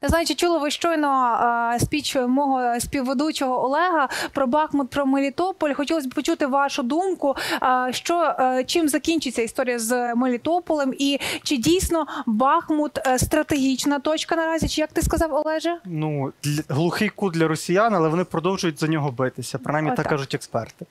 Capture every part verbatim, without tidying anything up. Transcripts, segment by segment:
Не знаю, чи чули ви щойно е, спіч мого співведучого Олега про Бахмут, про Мелітополь. Хотілося б почути вашу думку, е, що, е, чим закінчиться історія з Мелітополем і чи дійсно Бахмут е, стратегічна точка наразі, чи як ти сказав, Олеже? Ну, для, глухий кут для росіян, але вони продовжують за нього битися, принаймні так, так кажуть експерти.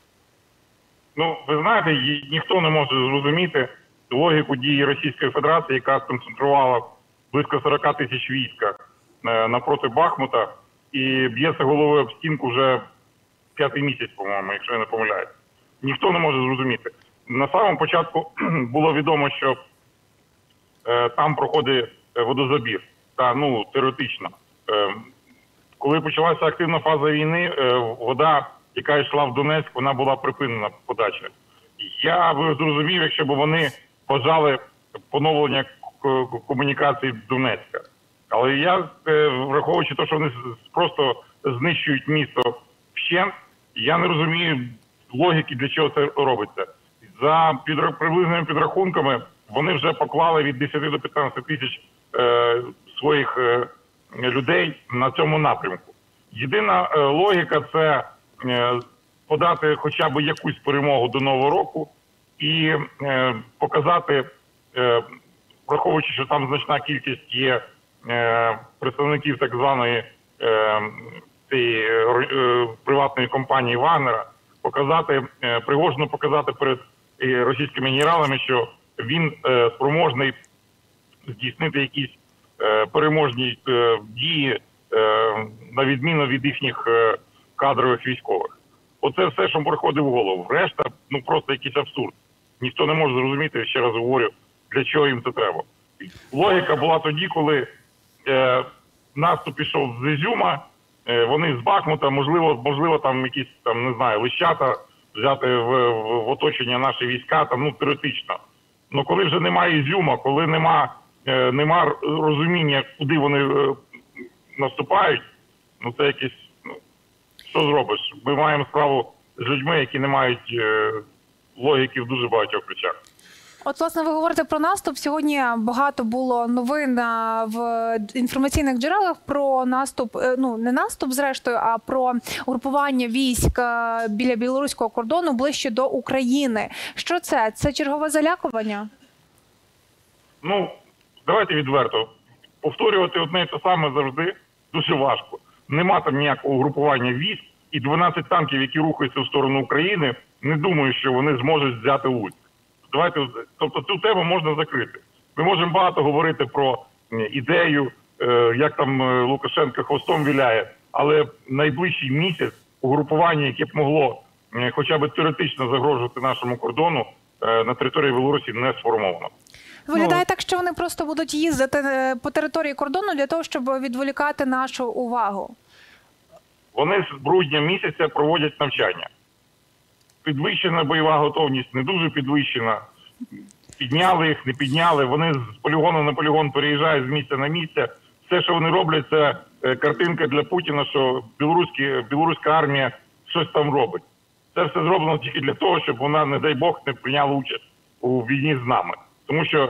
Ну, ви знаєте, ніхто не може зрозуміти логіку дії Російської Федерації, яка сконцентрувала близько сорока тисяч війська напроти Бахмута і б'ється головою об стінку вже п'ятий місяць, по-моєму, якщо я не помиляюсь. Ніхто не може зрозуміти. На самому початку було відомо, що е, там проходить водозабір, та, ну, теоретично. Е, коли почалася активна фаза війни, е, вода, яка йшла в Донецьк, вона була припинена подача. Я би зрозумів, якщо б вони бажали поновлення комунікації Донецька. Але я, враховуючи те, що вони просто знищують місто вщент, я не розумію логіки, для чого це робиться. За під, приблизними підрахунками вони вже поклали від десяти до п'ятнадцяти тисяч е, своїх е, людей на цьому напрямку. Єдина е, логіка – це е, подати хоча б якусь перемогу до Нового року і е, показати, е, враховуючи, що там значна кількість є е, представників так званої е, цієї, е, приватної компанії Вагнера, показати, е, Пригожину показати перед е, російськими генералами, що він е, спроможний здійснити якісь е, переможні е, дії, е, на відміну від їхніх е, кадрових військових. Оце все, що приходить в голову. Решта, ну, просто якийсь абсурд. Ніхто не може зрозуміти, ще раз говорю, для чого їм це треба. Логіка була тоді, коли е, наступ пішов з Ізюма, е, вони з Бахмута, можливо, можливо, там якісь, там, не знаю, Лищата взяти в, в, в оточення наші війська, там, ну, теоретично. Ну, коли вже немає Ізюма, коли нема, е, нема розуміння, куди вони е, наступають, ну, це якесь, ну, що зробиш? Ми маємо справу з людьми, які не мають е, логіки в дуже багатьох речах. От, власне, ви говорите про наступ. Сьогодні багато було новин в інформаційних джерелах про наступ, ну, не наступ, зрештою, а про угрупування військ біля білоруського кордону ближче до України. Що це? Це чергове залякування? Ну, давайте відверто. Повторювати одне і те саме завжди дуже важко. Нема там ніякого угрупування військ, і дванадцять танків, які рухаються в сторону України, не думаю, що вони зможуть взяти Луцьк. Давайте, тобто цю тему можна закрити. Ми можемо багато говорити про ідею, як там Лукашенко хвостом віляє, але найближчий місяць угрупування, яке б могло хоча б теоретично загрожувати нашому кордону, на території Білорусі не сформовано. Виглядає так, що вони просто будуть їздити по території кордону для того, щоб відволікати нашу увагу. Вони з грудня місяця проводять навчання. Підвищена бойова готовність, не дуже підвищена. Підняли їх, не підняли. Вони з полігону на полігон переїжджають з місця на місце. Все, що вони роблять, це картинка для Путіна, що білоруська армія щось там робить. Це все зроблено тільки для того, щоб вона, не дай Бог, не прийняла участь у війні з нами. Тому що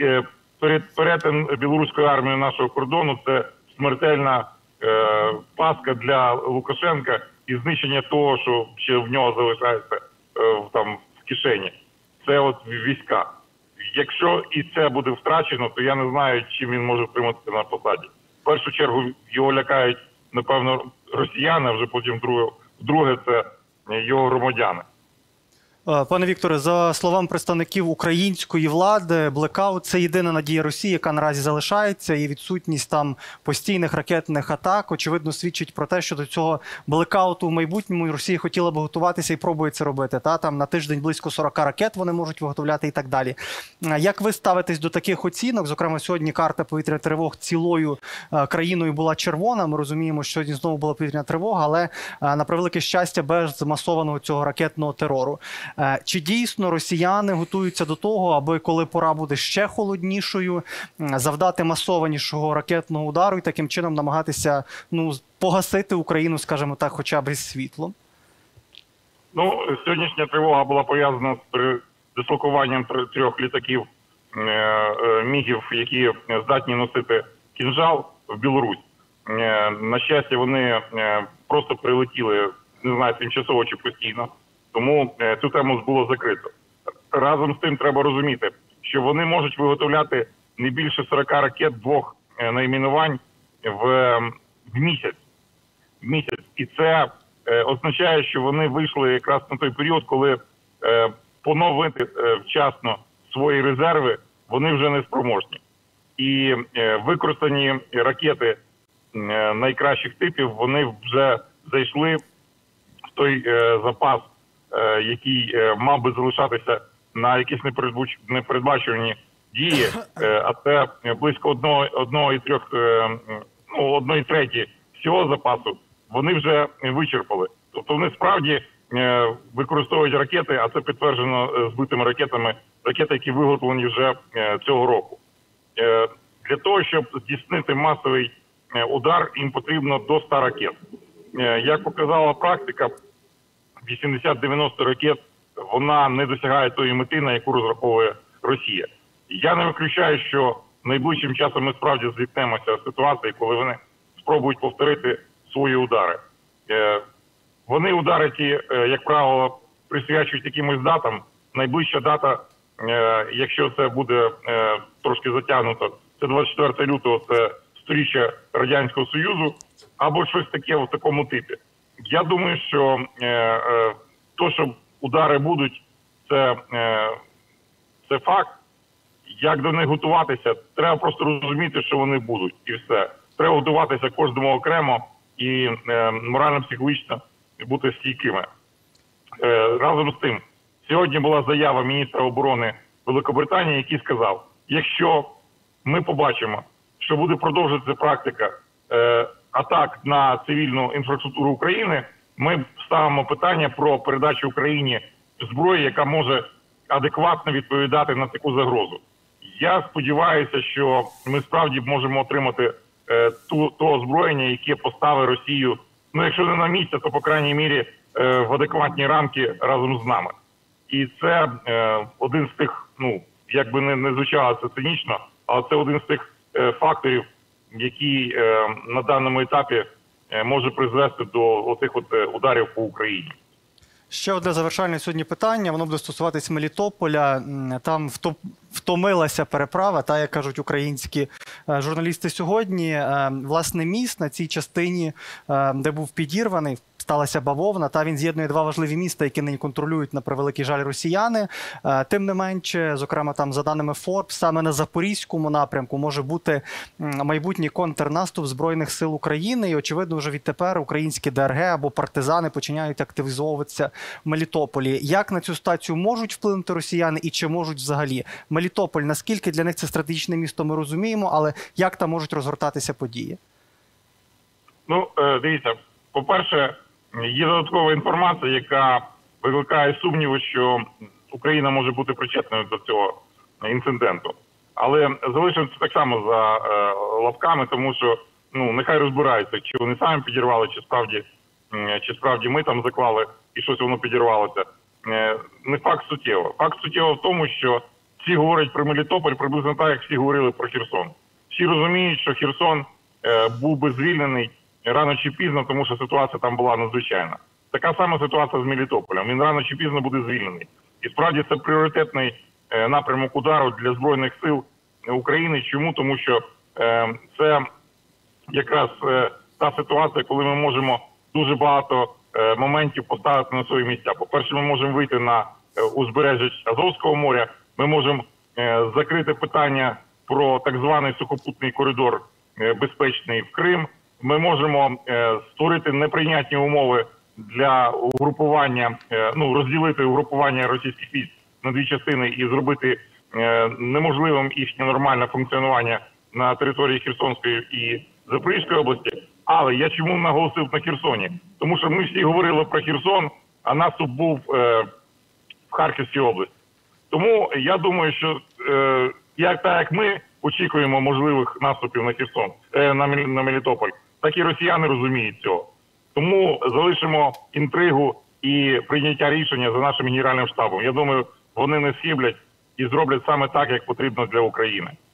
перетин білоруської армії нашого кордону – це смертельна е, пастка для Лукашенка і знищення того, що ще в нього залишається е, там в кишені. Це от війська. Якщо і це буде втрачено, то я не знаю, чим він може втриматися на посаді. В першу чергу його лякають, напевно, росіяни, а вже потім друге, друге це його громадяни. Пане Вікторе, за словами представників української влади, блекаут – це єдина надія Росії, яка наразі залишається, і відсутність там постійних ракетних атак, очевидно, свідчить про те, що до цього блекауту в майбутньому Росія хотіла б готуватися і пробує це робити. Та? Там на тиждень близько сорока ракет вони можуть виготовляти і так далі. Як ви ставитесь до таких оцінок? Зокрема, сьогодні карта повітряних тривог цілою країною була червона. Ми розуміємо, що сьогодні знову була повітряна тривога, але, на превелике щастя, без масованого цього ракетного терору. Чи дійсно росіяни готуються до того, аби коли пора буде ще холоднішою, завдати масованішого ракетного удару і таким чином намагатися, ну, погасити Україну, скажімо так, хоча б із світлом? Ну, сьогоднішня тривога була пов'язана з дислокуванням трьох літаків мігів, які здатні носити кінжал. в Білорусь. Е, На щастя, вони е, просто прилетіли, не знаю, тимчасово чи постійно, тому е, цю тему було закрито. Разом з тим треба розуміти, що вони можуть виготовляти не більше сорока ракет двох е, найменувань в, в місяць. В місяць. І це е, означає, що вони вийшли якраз на той період, коли е, поновити е, вчасно свої резерви вони вже не спроможні. І е, використані ракети е, найкращих типів, вони вже зайшли в той е, запас, е, який е, мав би залишатися на якісь непередбач... непередбачувані дії, е, а це близько одного, одного і трьох, е, ну, одної треті всього запасу, вони вже вичерпали. Тобто вони справді е, використовують ракети, а це підтверджено збитими ракетами, ракети, які виготовлені вже е, цього року. Е, для того, щоб здійснити масовий е, удар, їм потрібно до ста ракет. Е, як показала практика, вісімдесят-дев'яносто ракет, вона не досягає тої мети, на яку розраховує Росія. Я не виключаю, що найближчим часом ми справді зіткнемося з ситуації, коли вони спробують повторити свої удари. Е, вони удари ті, е, як правило, присвячують якимось датам. Найближча дата, е, якщо це буде е, трошки затягнуто, це двадцять четвертого лютого, це сторіччя Радянського Союзу, або щось таке в такому типі. Я думаю, що е, е, то, що удари будуть, це, е, це факт. Як до них готуватися? Треба просто розуміти, що вони будуть, і все. Треба готуватися кожному окремо і е, морально-психологічно бути стійкими. Е, разом з тим, сьогодні була заява міністра оборони Великобританії, який сказав, якщо ми побачимо, що буде продовжуватися практика е, атак на цивільну інфраструктуру України, ми ставимо питання про передачу Україні зброї, яка може адекватно відповідати на таку загрозу. Я сподіваюся, що ми справді можемо отримати е, ту, то озброєння, яке поставить Росію, ну якщо не на місце, то по крайній мірі е, в адекватні рамки разом з нами. І це е, один з тих, ну, як би не, не звучало це цинічно, але це один з тих е, факторів, який е, на даному етапі е, може призвести до оцих от е, ударів по Україні. Ще одне завершальне сьогодні питання, воно буде стосуватись Мелітополя. Там втомилася переправа, та, як кажуть українські журналісти сьогодні. Власне, міст на цій частині, де був підірваний, сталася бавовна, та він з'єднує два важливі міста, які нині контролюють, на превеликий жаль, росіяни. Тим не менше, зокрема, там, за даними Forbes, саме на Запорізькому напрямку може бути майбутній контрнаступ Збройних сил України. І, очевидно, вже відтепер українські ДРГ або партизани починають активізовуватися в Мелітополі. Як на цю ситуацію можуть вплинути росіяни і чи можуть взагалі? Мелітополь, наскільки для них це стратегічне місто, ми розуміємо, але як там можуть розгортатися події? Ну, дивіться, по-перше, є додаткова інформація, яка викликає сумніви, що Україна може бути причетною до цього інциденту. Але залишимося так само за е, лавками, тому що, ну, нехай розбираються, чи вони самі підірвали, чи справді, е, чи справді ми там заклали і щось воно підірвалося. Е, не факт суттєво. Факт суттєво в тому, що всі говорять про Мелітополь приблизно так, як всі говорили про Херсон. Всі розуміють, що Херсон е, був би звільнений рано чи пізно, тому що ситуація там була надзвичайна. Така сама ситуація з Мелітополем. Він рано чи пізно буде звільнений. І справді це пріоритетний е, напрямок удару для Збройних сил України. Чому? Тому що е, це якраз е, та ситуація, коли ми можемо дуже багато е, моментів поставити на свої місця. По-перше, ми можемо вийти на е, узбережжя Азовського моря, ми можемо е, закрити питання про так званий сухопутний коридор е, безпечний в Крим. Ми можемо е, створити неприйнятні умови для угрупування, е, ну, розділити угрупування російських військ на дві частини і зробити е, неможливим їхнє нормальне функціонування на території Херсонської і Запорізької області. Але я чому наголосив на Херсоні? Тому що ми всі говорили про Херсон, а наступ був е, в Харківській області. Тому я думаю, що е, як так як ми очікуємо можливих наступів на Херсон, е, на, на Мелітополь, так і росіяни розуміють цього. Тому залишимо інтригу і прийняття рішення за нашим генеральним штабом. Я думаю, вони не схиблять і зроблять саме так, як потрібно для України.